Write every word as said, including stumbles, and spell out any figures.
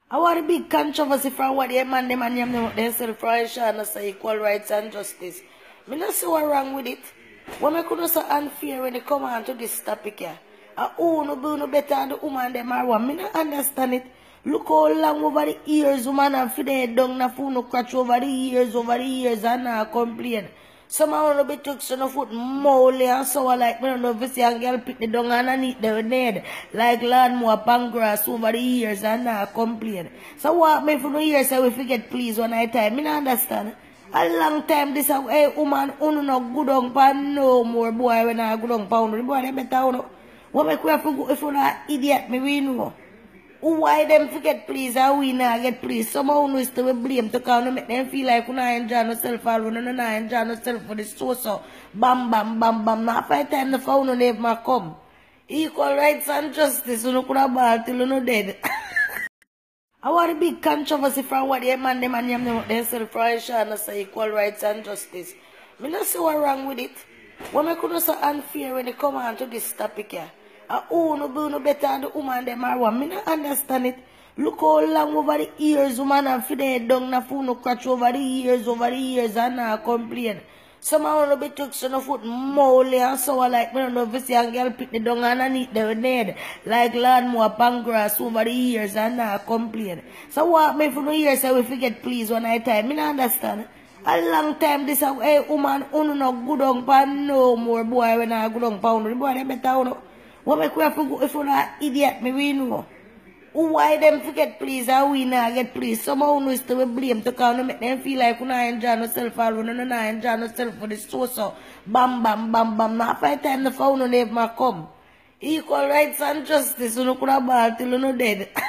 I want a big controversy from what the man, the man, them themselves for Ishawna say equal rights and justice. Me not see what wrong with it. What me could not say unfair when they come on to this topic here. A who no be no better than the woman them are one. Me not understand it. Look how long over the years woman have for their dung na food no catch over the years, over the years and now complain. Some of them be took some foot moldy and so like me don't know if you see a girl pick the dung underneath the head like lawnmower pan grass over the years and now complain. So what me for no years say we forget please one night time. Me not understand. A long time this a hey woman uno no good on pan no more boy when I good on pan the boy they better uno. What make we have to go if you not idiot me we know. Why them forget please and we not get please? Somehow we still blame to come and make them feel like we not enjoy ourselves or we not enjoy ourselves for the so so. Bam bam bam bam. Now five times the phone never come. Equal rights and justice you could have ball till you no dead. I want a big controversy from what the man them and them themselves for Ishawna say equal rights and justice. Me not see what wrong with it. What me could not say unfair when they come on to this topic here. A who no be no better than the woman them are one. Me not understand it. Look how long over the years woman have for their dung na food no catch over the years, over the years and now complain. Some of them be took some foot moldy and so like me don't know if you see a girl pick the dung underneath the head like lawnmower pan grass over the years and now complain. So what me for no years say we forget please one night time. Me not understand. A long time this a hey woman uno no good on pan no more boy when I good on pound the boy they better uno. What make we have to go if you not idiot me we know. Why them forget please and we not get please? Somehow we still blame to come and make them feel like we not enjoy ourselves or we not enjoy ourselves for the so so. Bam bam bam bam. Now five times the phone never come. Equal rights and justice you could have ball till you no dead.